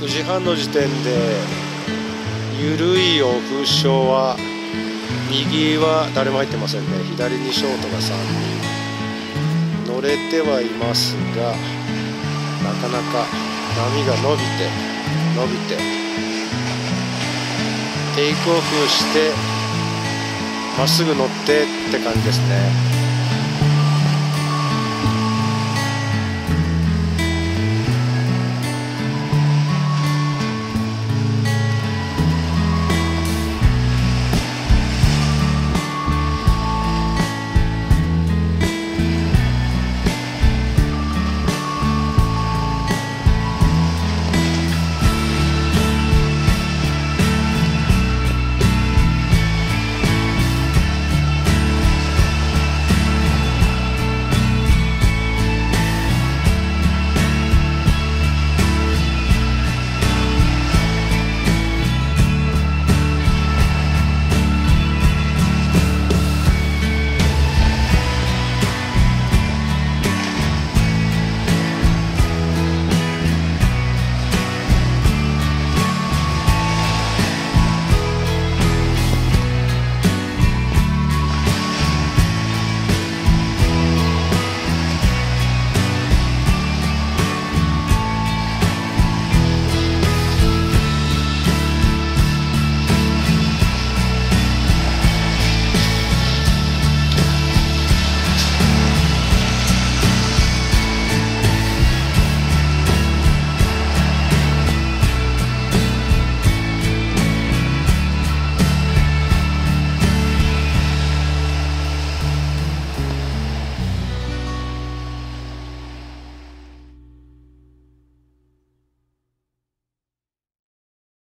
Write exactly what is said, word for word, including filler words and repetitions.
くじはんの時点で緩いオフショーは右は誰も入ってませんね。左にショートがさんにん乗れてはいますが、なかなか波が伸びて伸びてテイクオフしてまっすぐ乗ってって感じですね。